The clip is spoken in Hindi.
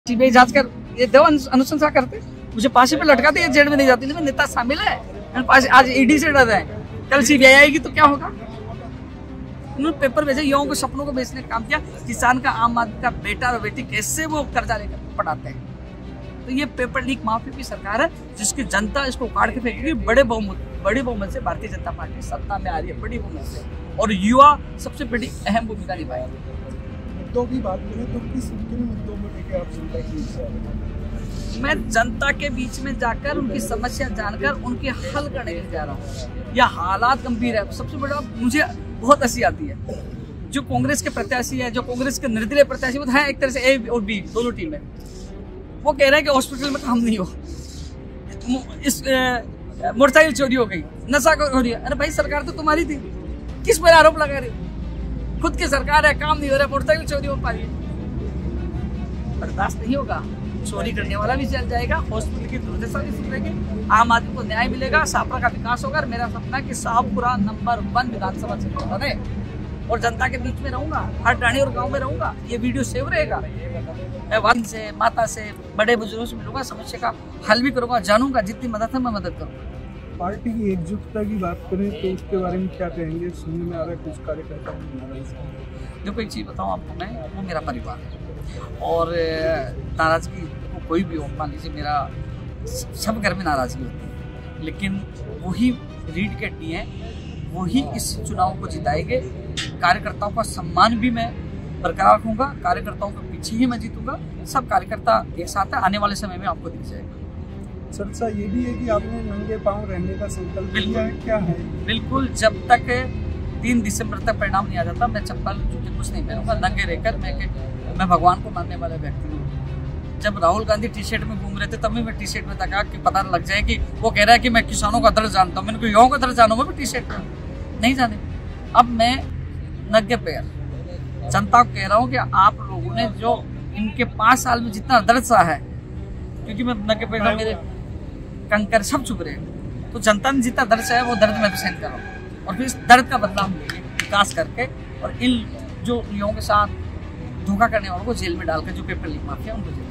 सीबीआई जांच कर ये दो अनुशंसा करते, मुझे फांसी पे लटकाते, ये जेल में नहीं जाती। लेकिन नेता शामिल है, आज ईडी से डर रहे हैं, कल सीबीआई आएगी तो क्या होगा। उन्होंने पेपर भेजे, युवाओं को सपनों को बेचने का काम किया। किसान का, आम आदमी का बेटा और बेटी कैसे वो कर्जा लेकर पढ़ाते हैं। तो ये पेपर लीक माफी की सरकार है जिसकी जनता इसको उखाड़ के फेंकेगी। बड़े बहुमत से भारतीय जनता पार्टी सत्ता में आ रही है, बड़ी बहुमत से, और युवा सबसे बड़ी अहम भूमिका निभाएगी। मुद्दों की बात करें तो किन मुद्दों को लेकर आप जनता के बीच से? मैं जनता के बीच में जाकर उनकी समस्या जानकर उनके हल करने के लिए जा रहा हूँ। यह हालात गंभीर है। सबसे बड़ा मुझे बहुत हंसी आती है, जो कांग्रेस के प्रत्याशी है, जो कांग्रेस के निर्दलीय प्रत्याशी, वो है एक तरह से ए और बी दोनों टीम है। वो कह रहे हैं कि हॉस्पिटल में काम नहीं हो, इस मोटरसाइकिल चोरी हो गई, नशा हो रही है। अरे भाई, सरकार तो तुम्हारी थी, किस पर आरोप लगा रहे हो? खुद की सरकार है, काम नहीं हो रहा, मोटरसाइकिल चोरी हो पा रही है। बर्दाश्त नहीं होगा। चोरी करने वाला भी जल जाएगा, हॉस्पिटल की दुर्दशा भी सुधरेगी, आम आदमी को न्याय मिलेगा, शाहपुरा का विकास होगा। मेरा सपना है कि शाहपुरा नंबर 1 विधानसभा क्षेत्र बने और जनता के बीच में रहूंगा, हर टाणी और गांव में रहूंगा। ये वीडियो सेव रहेगा। मैं वालिद से, माता से, बड़े बुजुर्गों से मिलूंगा, समस्या का हल भी करूंगा, जानूंगा, जितनी मदद है मैं मदद करूंगा। पार्टी की एकजुटता की बात करें तो उसके बारे में क्या कहेंगे? सुनने में आ रहा है कुछ कार्यकर्ता देखो, एक चीज़ बताऊँ आपको, मैं, वो मेरा परिवार है और नाराजगी को कोई भी हो, मान लीजिए मेरा सब घर में नाराजगी होती है, लेकिन वही रीढ़ की हड्डी है, वही इस चुनाव को जिताएंगे। कार्यकर्ताओं का सम्मान भी मैं बरकरार रखूंगा, कार्यकर्ताओं के पीछे ही मैं जीतूंगा। सब कार्यकर्ता एक साथ है, आने वाले समय में आपको दिख जाएगा। चर्चा ये भी है कि आपने नंगे पांव रहने का संकल्प लिया है, क्या है? बिल्कुल, जब तक 3 दिसंबर तक परिणाम नहीं आ जाता, मैं चप्पल जूते कुछ नहीं पहनूंगा। नंगे रहकर मैं भगवान को मानने वाला व्यक्ति हूँ। जब राहुल गांधी टी शर्ट में घूम रहे थे तब भी मैं टी शर्ट में था कि पता लग जाए कि वो कह रहा है कि मैं किसानों का दर्द जानता हूँ, मैंने कोई युवाओं का दर्द जानू, मैं भी टी शर्ट में नहीं जाने। अब मैं नंगे पैर जनता को कह रहा हूँ कि आप लोगों ने जो इनके 5 साल में जितना दर्द सहा है, क्योंकि मैं नंगे पैर था, मेरे कंकर सब चुभ रहे हैं, तो जनता ने जितना दर्द है वो दर्द मैं भी सहन कर रहा हूँ। और फिर इस दर्द का बदला हम लेंगे विकास करके, और इन जो युवाओं के साथ धोखा करने वालों को जेल में डालकर, जो पेपर लीक माफिया, उनको जेल